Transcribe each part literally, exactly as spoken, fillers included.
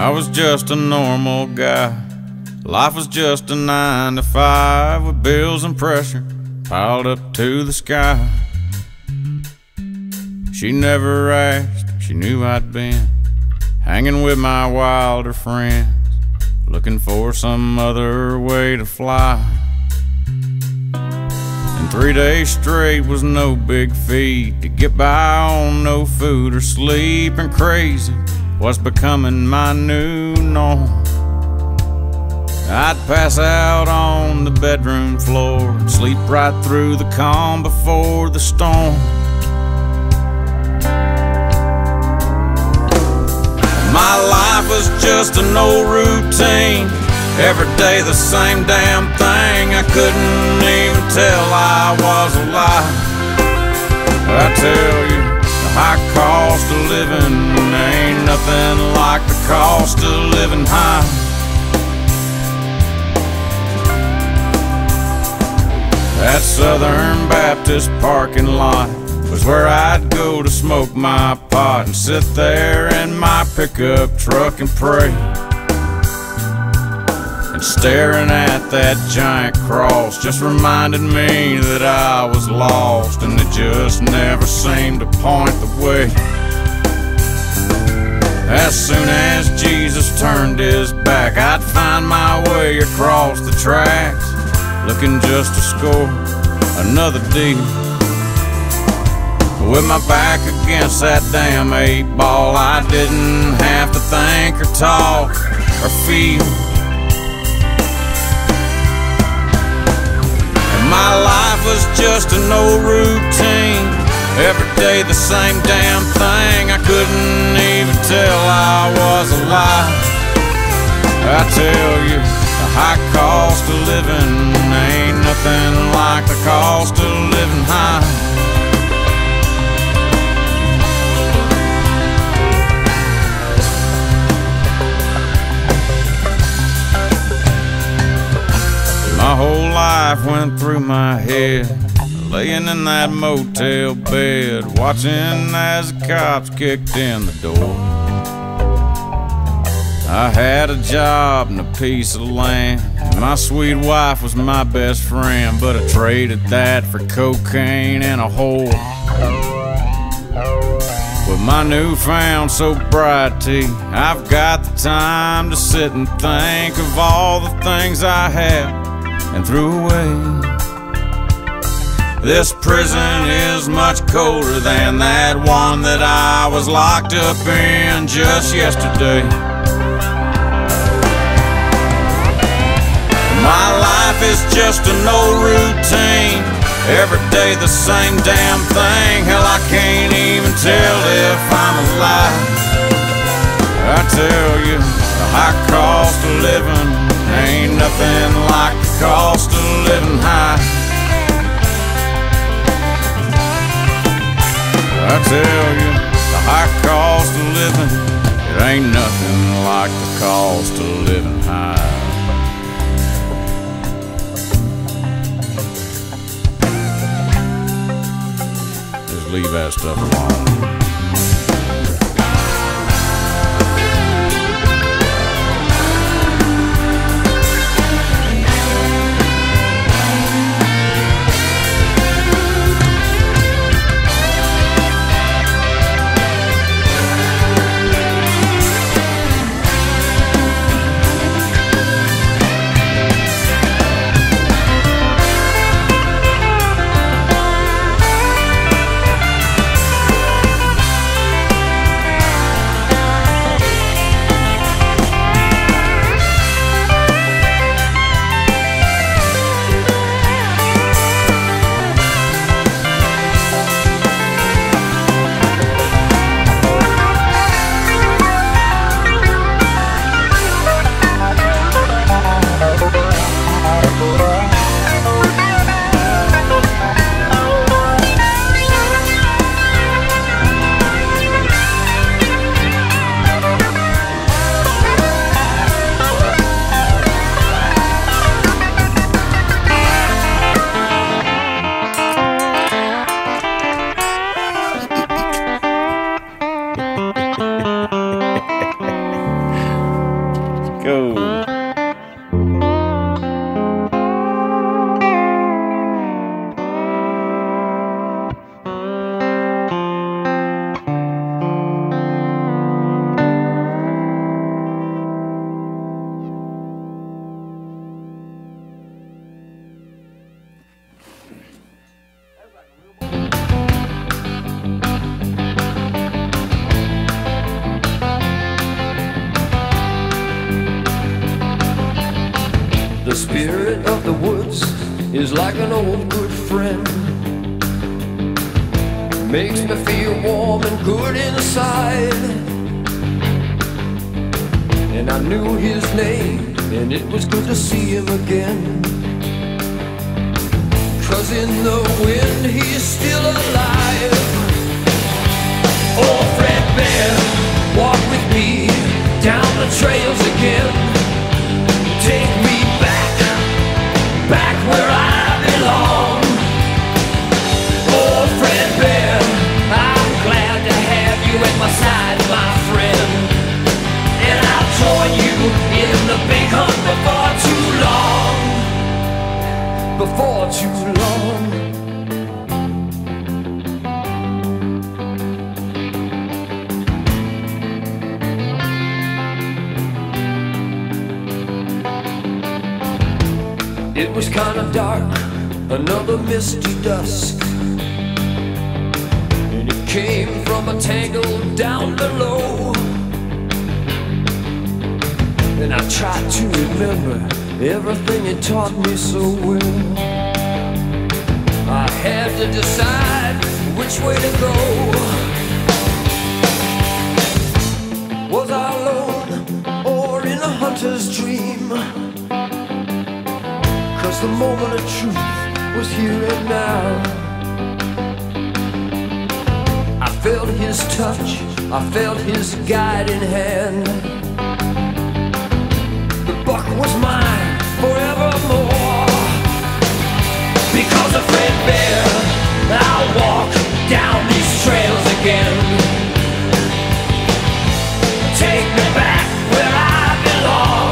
I was just a normal guy. Life was just a nine to five with bills and pressure piled up to the sky. She never asked, she knew I'd been hanging with my wilder friends, looking for some other way to fly. And three days straight was no big feat to get by on no food or sleep, and crazy was becoming my new norm. I'd pass out on the bedroom floor and sleep right through the calm before the storm. My life was just an old routine, every day the same damn thing. I couldn't even tell I was alive. I tell you, the high cost of living ain't nothing like the cost of living high. That Southern Baptist parking lot was where I'd go to smoke my pot and sit there in my pickup truck and pray. And staring at that giant cross just reminded me that I was lost, and it just never seemed to point the way. As soon as Jesus turned his back, I'd find my way across the tracks, looking just to score another deal. With my back against that damn eight ball, I didn't have to think or talk or feel. And my life was just an old routine, every day the same damn thing. I couldn't even tell I was alive. I tell you, the high cost of living ain't nothing like the cost of living high. My whole life went through my head, laying in that motel bed, watching as the cops kicked in the door. I had a job and a piece of land, and my sweet wife was my best friend, but I traded that for cocaine and a whore. With my newfound sobriety, I've got the time to sit and think of all the things I had and threw away. This prison is much colder than that one that I was locked up in just yesterday. My life is just an old routine, every day the same damn thing. Hell, I can't even tell if I'm alive. I tell you, the high cost of living ain't nothing like the cost of living high. I tell you, the high cost of living, it ain't nothing like the cost of living high. Just leave that stuff alone. is like an old good friend. Makes me feel warm and good inside. And I knew his name, and it was good to see him again. 'Cause in the wind he's still alive. Oh, Fred Bear, walk with me down the trails again. Take me back, back where I belong. Oh, Fred Bear, I'm glad to have you at my side, my friend. And I'll join you in the big hunt before too long. Before too long. It was kinda dark, another misty dusk, and it came from a tangle down below. And I tried to remember everything it taught me so well. I had to decide which way to go. Was I alone or in a hunter's dream? 'Cause the moment of truth was here and now. I felt his touch, I felt his guiding hand. The buck was mine forevermore. Because of Fred Bear, I'll walk down these trails again. Take me back where I belong.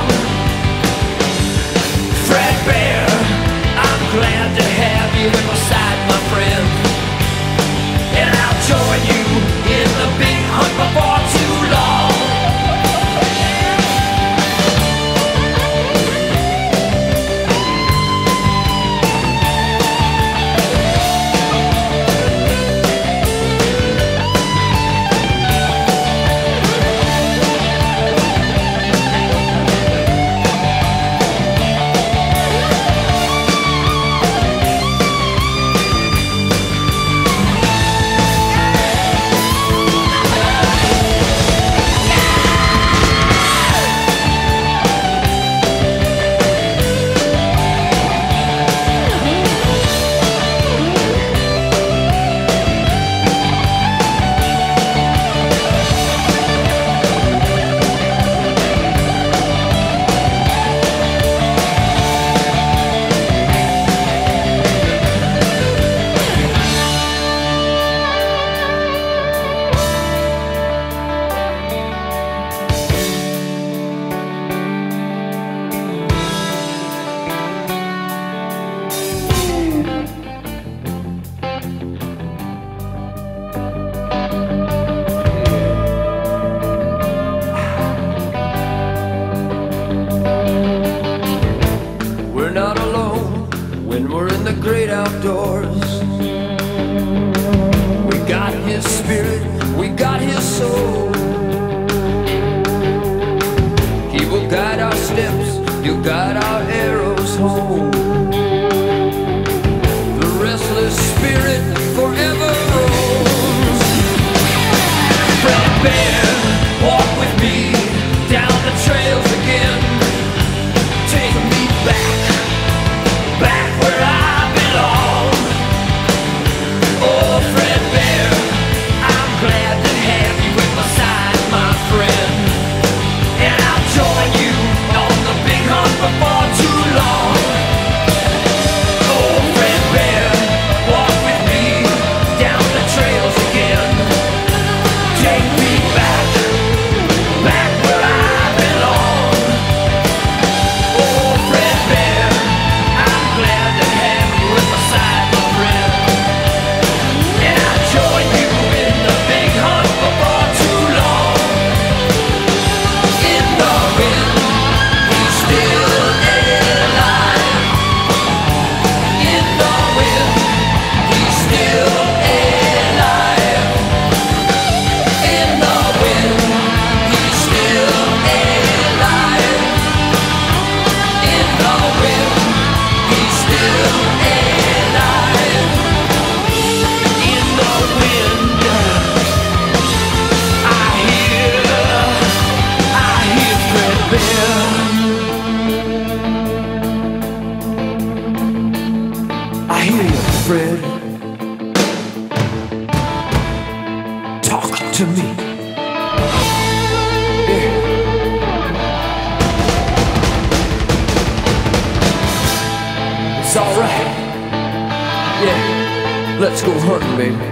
Fred Bear, I'm glad to have you at my side, my friend. And I'll join you in the big hunt before too long. Great outdoors. We got his spirit, we got his soul. He will guide our steps, he'll guide our arrows home. The restless spirit forever roams. Fred Bear, walk with me down the trails again. Take me back, back where I Take me back. to me. Yeah. It's alright. Yeah. Let's go hunting, baby.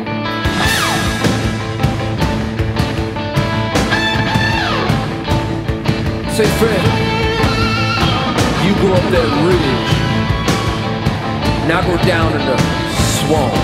Say, Fred, you go up that ridge, and I go down in the swamp.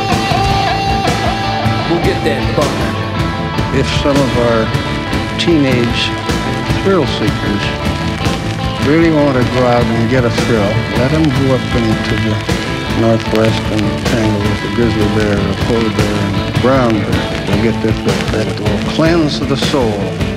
We'll get that buck. If some of our teenage thrill seekers really want to go out and get a thrill, let them go up into the northwest and tangle with the grizzly bear, the polar bear, and the brown bear. They'll get this effect. It will cleanse the soul.